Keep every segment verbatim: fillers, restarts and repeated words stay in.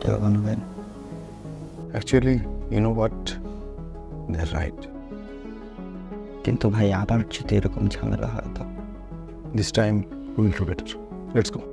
টাকা বানাবেন। Actually, you know what? They're right. কিন্তু ভাই আবার যদি এরকম ঝামেলা হয় তো? This time, we will do better. Let's go.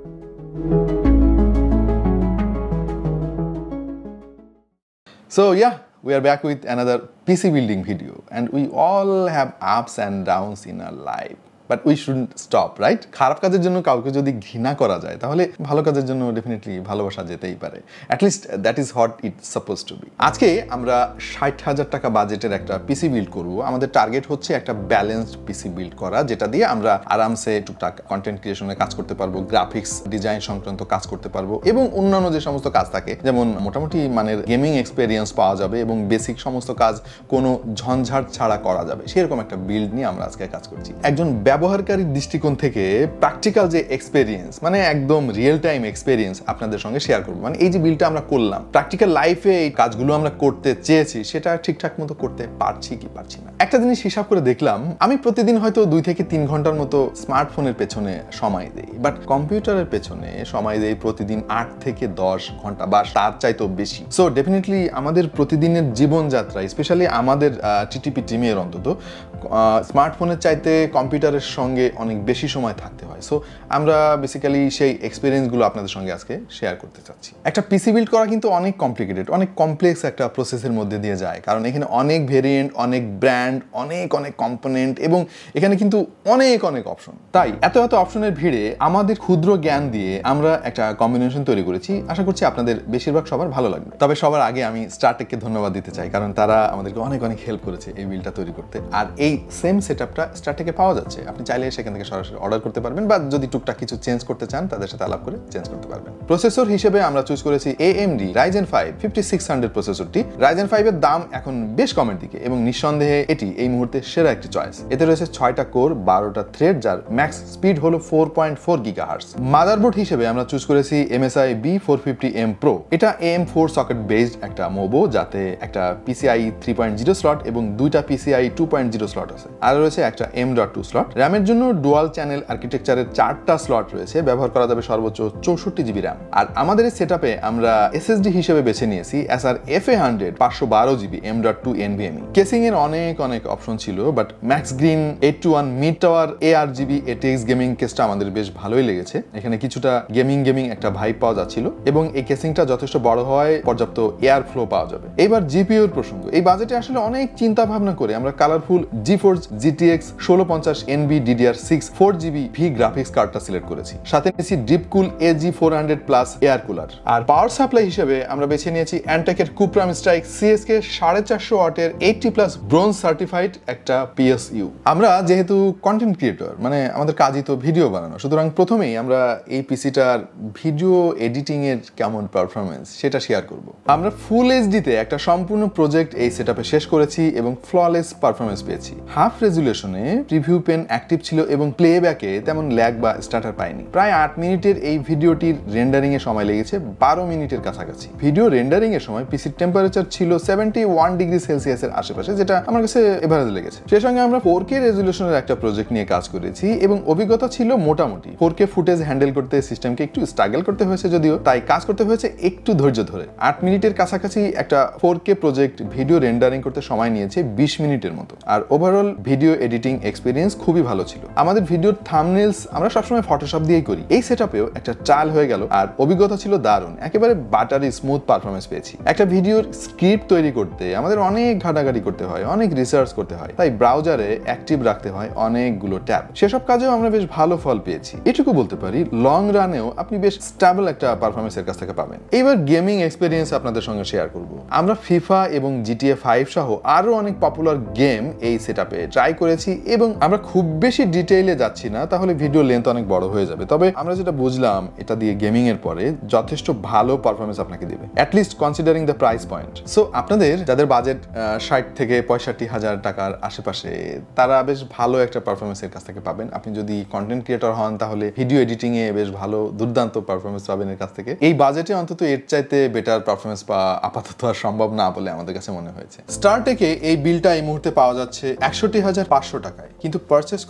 So yeah, we are back with another P C building video, and we all have ups and downs in our life. But we shouldn't stop, right? খারাপ কাজের জন্য কাউকে যদি ঘৃণা করা যায় তাহলে ভালো কাজের জন্য ডেফিনেটলি ভালোবাসা যেতেই পারে। At least that is what it suppose to be. আজকে আমরা ষাট হাজার টাকা বাজেটের একটা পিসি বিল্ড করব। আমাদের টার্গেট হচ্ছে একটা ব্যালেন্সড পিসি বিল্ড করা, যেটা দিয়ে আমরা আরামসে টুকটাক কন্টেন্ট ক্রিয়েশনে কাজ করতে পারবো, গ্রাফিক্স ডিজাইন সংক্রান্ত কাজ করতে পারবো এবং অন্যান্য যে সমস্ত কাজ থাকে, যেমন মোটামুটি মানের গেমিং এক্সপেরিয়েন্স পাওয়া যাবে এবং বেসিক সমস্ত কাজ কোনো ঝঞ্ঝাট ছাড়া করা যাবে, সেরকম একটা বিল্ড নিয়ে আমরা আজকে কাজ করছি। একজন ব্যবহারকারীর দৃষ্টিকোণ থেকে প্র্যাকটিক্যাল যে এক্সপেরিয়েন্স, মানে একদম রিয়েল টাইম এক্সপেরিয়েন্স আপনাদের সঙ্গে শেয়ার করবো। মানে এই যে বিলটা আমরা করলাম, প্র্যাকটিক্যাল লাইফে এই কাজগুলো আমরা করতে চেয়েছি, সেটা ঠিকঠাক মতো করতে পারছি কি পারছি না। একটা জিনিস হিসাব করে দেখলাম, আমি প্রতিদিন হয়তো দুই থেকে তিন ঘন্টার মতো স্মার্টফোনের পেছনে সময় দেই, বাট কম্পিউটারের পেছনে সময় দেই প্রতিদিন আট থেকে দশ ঘন্টা বা তার চাইতেও বেশি। সো ডেফিনেটলি আমাদের প্রতিদিনের জীবনযাত্রা, স্পেশালি আমাদের টিটিপি টিমের অন্তত স্মার্টফোনের চাইতে কম্পিউটারের সঙ্গে অনেক বেশি সময় থাকতে হয়। সো আমরা বেসিক্যালি সেই এক্সপিরিয়েন্সগুলো আপনাদের সঙ্গে আজকে শেয়ার করতে চাচ্ছি। একটা পিসি বিল্ড করা কিন্তু অনেক কমপ্লিকেটেড, অনেক কমপ্লেক্স একটা প্রসেসের মধ্যে দিয়ে যায়, কারণ এখানে অনেক ভেরিয়েন্ট, অনেক ব্র্যান্ড, অনেক অনেক কম্পোনেন্ট এবং এখানে কিন্তু অনেক অনেক অপশন। তাই এত এত অপশনের ভিড়ে আমাদের ক্ষুদ্র জ্ঞান দিয়ে আমরা একটা কম্বিনেশন তৈরি করেছি। আশা করছি আপনাদের বেশিরভাগ সবার ভালো লাগবে। তবে সবার আগে আমি স্টারটেককে ধন্যবাদ দিতে চাই, কারণ তারা আমাদেরকে অনেক অনেক হেল্প করেছে এই বিলটা তৈরি করতে। আর এই সেম সেটআপটা স্টারটেকে পাওয়া যাচ্ছে, আপনি চাইলে সেখান থেকে সরাসরি অর্ডার করতে পারবেন, বা যদি টুকটাক কিছু চেঞ্জ করতে চান তাদের সাথে আলাপ করে চেঞ্জ করতে পারবেন। প্রসেসর হিসেবে আমরা চুজ করেছি A M D Ryzen five fifty six hundred প্রসেসরটি। Ryzen ফাইভ এর দাম এখন বেশ কমের দিকে এবং নিঃসন্দেহে এটি এই মুহূর্তে সেরা একটি চয়েস। এতে রয়েছে ছয়টা কোর, বারোটা থ্রেড, যার ম্যাক্স স্পিড হলো four point four gigahertz. Motherboard হিসেবে আমরা চুজ করেছি M S I B four fifty M pro. এটা A M four socket based একটা মোবো, যাতে একটা PCIe three point zero slot এবং দুইটা PCIe two point zero slot আছে, আর রয়েছে একটা এম ডট টু স্লট। র্যামের জন্য ডুয়াল চ্যানেল আর্কিটেকচারের চারটা স্লট রয়েছে, ব্যবহার করা যাবে সর্বোচ্চ চৌষট্টি জিবি র্যাম। আর আমাদের এই সেটআপে আমরা এসএসডি হিসেবে বেছে নিয়েছি এসআর এফ এ হান্ড্রেড পাঁচশো বারো GB M dot two NVMe. Casing এর অনেক অনেক অপশন ছিল, but max green eight two one mid tower A R GB ATX gaming কেসটা আমাদের বেশ ভালোই লেগেছে। এখানে কিছুটা গেমিং গেমিং একটা ভাইব পাওয়া যাচ্ছিল এবং এই কেসিংটা যথেষ্ট বড় হওয়ায় পর্যাপ্ত এয়ার ফ্লো পাওয়া যাবে। এইবার জিপিইউর প্রসঙ্গ, এই বাজেটে আসলে অনেক চিন্তা ভাবনা করে আমরা কালারফুল জিফোর্স জিটিএক্স ষোলো পঞ্চাশ NB DDR six four GB V graphics কার্ডটা সিলেক্ট করেছি। সাথে নিয়েছি Deepcool AG four hundred plus air cooler. আর পাওয়ার সাপ্লাই হিসেবে আমরা বেছে নিয়েছি অ্যান্টেকের কুপ্রাম স্ট্রাইক সিএসকে সাড়ে চারশো ওয়াটের এইটটি প্লাস ব্রোঞ্জ সার্টিফাইড একটা পিএসইউ। আমরা যেহেতু কন্টেন্ট ক্রিয়েটর, মানে আমাদের কাজই তো ভিডিও বানানো, সুতরাং প্রথমেই আমরা এই পিসিটার ভিডিও এডিটিং এর কেমন পারফরমেন্স সেটা শেয়ার করব। আমরা ফুল এইচডিতে একটা সম্পূর্ণ প্রজেক্ট এই সেটআপে শেষ করেছি এবং ফ্ললেস পারফরমেন্স পেয়েছি। হাফ রেজুলেশনে প্রিভিউ পেন অ্যাক্টিভ ছিল এবং প্লেব্যাকে তেমন ল্যাগ বা স্টার্টার পাইনি। প্রায় আট মিনিটের এই ভিডিওটির রেন্ডারিং এর সময় লেগেছে বারো মিনিটের কাছাকাছি। ভিডিও রেন্ডারিং এর সময় পিসির টেম্পারেচার ছিল সেভেন্টি ওয়ান ডিগ্রি সেলসিয়াসের আশেপাশে, যেটা আমার কাছে এভারেজ লেগেছে। সেই সঙ্গে আমরা ফোর কে রেজুলেশনের একটা প্রজেক্ট নিয়ে কাজ করেছি এবং অভিজ্ঞতা ছিল মোটামুটি। ফোর কে ফুটেজ হ্যান্ডেল করতে সিস্টেমকে একটু স্ট্রাগল করতে হয়েছে যদিও, তাই কাজ করতে হয়েছে একটু ধৈর্য ধরে। আট মিনিটের কাছাকাছি একটা four K project video rendering করতে সময় নিয়েছে বিশ মিনিটের মতো। আর ওভারঅল ভিডিও এডিটিং এক্সপিরিয়েন্স খুবই ভালো ছিল। আমাদের ভিডিওর থাম্বনেলস আমরা সবসময় ফটোশপ দিয়েই করি, এই সেটআপেও একটা চাল হয়ে গেল আর অভিজ্ঞতা ছিল দারুণ, একেবারে বাটারি স্মুথ পারফরমেন্স পেয়েছি। একটা ভিডিওর স্ক্রিপ্ট তৈরি করতে আমাদের অনেক ঘাটাঘাটি করতে হয়, অনেক রিসার্চ করতে হয়, তাই ব্রাউজারে অ্যাক্টিভ রাখতে হয় অনেকগুলো ট্যাব। সেসব কাজেও আমরা বেশ ভালো ফল পেয়েছি। এটুকু বলতে পারি লং রানেও আপনি বেশ স্টেবল একটা পারফরমেন্সের কাছ থেকে পাবেন। এইবার গেমিং এক্সপিরিয়েন্স আপনাদের সঙ্গে শেয়ার করব। আমরা ফিফা এবং জিটিএ ফাইভ সহ আরো অনেক পপুলার গেম এই সেটআপে ট্রাই করেছি এবং আমরা খুব বেশি ডিটেইলে যাচ্ছি না, তাহলে ভিডিও লেন্থ অনেক বড় হয়ে যাবে। তবে আমরা যেটা বুঝলাম, এটা দিয়ে গেমিং এর পরে যথেষ্ট ভালো পারফরমেন্স আপনাকে দেবে, at least considering the price point. So আপনাদের যাদের বাজেট ষাট থেকে পঁয়ষট্টি হাজার টাকার আশেপাশে, তারা বেশ ভালো একটা পারফরমেন্সের কাছ থেকে পাবেন। আপনি যদি কন্টেন্ট ক্রিয়েটর হন তাহলে ভিডিও এডিটিং এ বেশ ভালো দুর্দান্ত পারফরমেন্স পাবেন এর কাছ থেকে। এই বাজেটে অন্তত এর চাইতে বেটার পারফরমেন্স পাওয়া আপাতত আর সম্ভব না বলে আমাদের কাছে মনে হয়েছে। স্টারটেকে এই বিলটা এই মুহূর্তে পাওয়া যাচ্ছে একষট্টি হাজার পাঁচশো টাকায়, কিন্তু পারচেস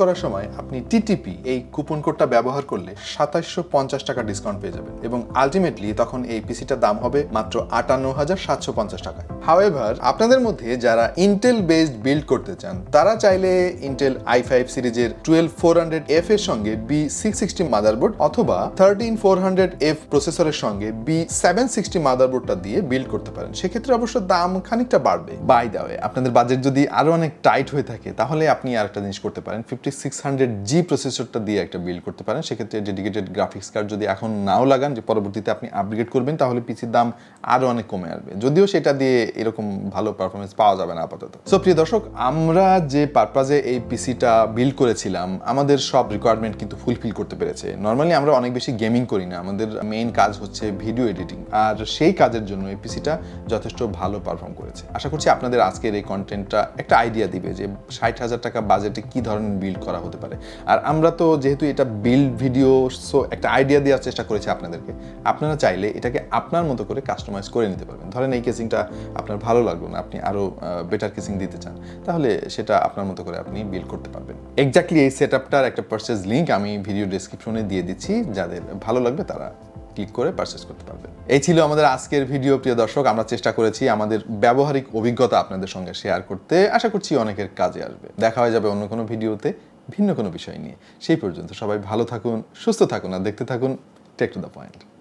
করার সময় আপনি টিটিপি এই কুপন কোডটা ব্যবহার করলে সাতাশশো পঞ্চাশ টাকা ডিসকাউন্ট পেয়ে যাবেন এবং আলটিমেটলি তখন এই পিসিটার দাম হবে মাত্র আটান্ন হাজার সাতশো পঞ্চাশ টাকায়। হাওয়েভার আপনাদের মধ্যে যারা ইন্টেল বেসড বিল্ড করতে চান তারা চাইলে ইন্টেল আই ফাইভ সিরিজের টুয়েলভ ফোর হান্ড্রেড এফ এর সঙ্গে বি সিক্স সিক্সটি মাদারবোর্ড অথবা থার্টিন ফোর হান্ড্রেড এফ প্রসেসরের সঙ্গে বি সেভেন সিক্সটি মাদারবোর্ডটা দিয়ে বিল্ড করতে পারেন। সেক্ষেত্রে অবশ্য দাম খানিকটা বাড়বে। বাই দ্য ওয়ে, আপনাদের বাজেট যদি আরো অনেক টাইট হয়ে থাকে তাহলে আপনি আর একটা জিনিস করতে পারেন, ফিফটি সিক্স হান্ড্রেড জি প্রসেসরটা দিয়ে একটা বিল্ড করতে পারেন। সেক্ষেত্রে ডেডিকেটেড গ্রাফিক্স কার্ড যদি এখন নাও লাগান, যে পরবর্তীতে আপনি আপগ্রেড করবেন, তাহলে পিসির দাম আরো অনেক কমে আসবে, যদিও সেটা দিয়ে এরকম ভালো পারফরমেন্স পাওয়া যাবে না আপাতত। সো প্রিয় দর্শক, আমরা যে পারপাজে এই পিসিটা বিল্ড করেছিলাম আমাদের সব রিকোয়ারমেন্ট কিন্তু ফুলফিল করতে পেরেছে। নর্মালি আমরা অনেক বেশি গেমিং করি না, আমাদের মেইন কাজ হচ্ছে ভিডিও এডিটিং, আর সেই কাজের জন্য এই পিসিটা যথেষ্ট ভালো পারফর্ম করেছে। আশা করছি আপনাদের আজকের এই কন্টেন্টটা একটা আইডিয়া দিবে যে ষাট হাজার টাকা বাজেটে কি ধরনের বিল্ড করা হতে পারে। আর আমরা তো যেহেতু এটা বিল্ড ভিডিও, সো একটা আইডিয়া দেওয়ার চেষ্টা করেছি আপনাদেরকে। আপনারা চাইলে এটাকে আপনার মতো করে কাস্টমাইজ করে নিতে পারবেন। ধরেন এই কেসিংটা আপনার ভালো লাগলো না, আপনি আরো বেটার কেসিং দিতে চান, তাহলে সেটা আপনার মতো করে আপনি বিল্ড করতে পারবেন। এক্স্যাক্টলি এই সেটআপটার একটা পারচেজ লিংক আমি ভিডিও ডেসক্রিপশনে দিয়ে দিচ্ছি, যাদের ভালো লাগবে তারা ক্লিক করে পারচেজ করতে পারবেন। এই ছিল আমাদের আজকের ভিডিও। প্রিয় দর্শক, আমরা চেষ্টা করেছি আমাদের ব্যবহারিক অভিজ্ঞতা আপনাদের সঙ্গে শেয়ার করতে। আশা করছি অনেকের কাজে আসবে। দেখা হয়ে যাবে অন্য কোনো ভিডিওতে ভিন্ন কোনো বিষয় নিয়ে। সেই পর্যন্ত সবাই ভালো থাকুন, সুস্থ থাকুন আর দেখতে থাকুন টেক টু দ্য পয়েন্ট।